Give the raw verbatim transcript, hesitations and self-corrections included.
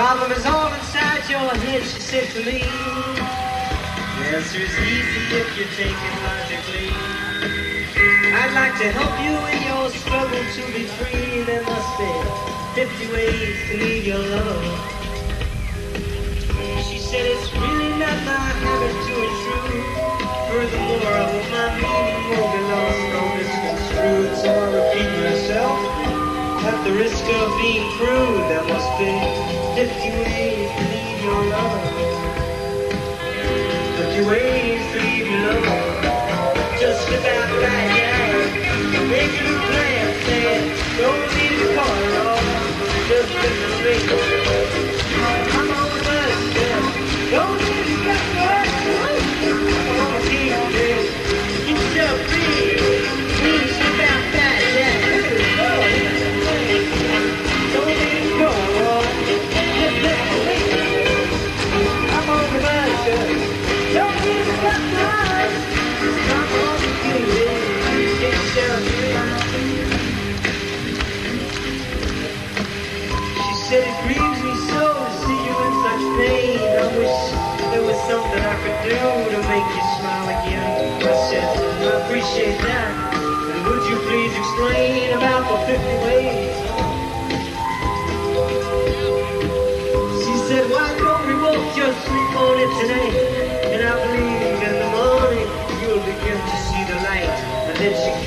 problem is all inside your head, she said to me. The answer is easy if you take it logically. I'd like to help you in your struggle to be free. There must be fifty ways to leave your love. She said it's really not my habit to intrude. Furthermore, I hope my meaning won't be lost or misconstrued. So I repeat myself, at the risk of being crude, there must be fifty ways to leave your love. fifty ways to leave your love. Just slip out right now, make a new plan, say it, don't need to call it all. Just let the ring. I'm on the bus, girl. Don't need to cut the bus. I'm on the team, girl. Get yourself free. Please slip out right now. Don't need to call it all. Just let the ring. I'm on the bus, girl. Don't need to cut the bus. I'm on the team, girl. Get yourself free. Said it grieves me so to see you in such pain. I wish there was something I could do to make you smile again. I said, I appreciate that. And would you please explain about the fifty ways? She said, why don't we both just sleep on it tonight? And I believe in the morning you'll begin to see the light. And then she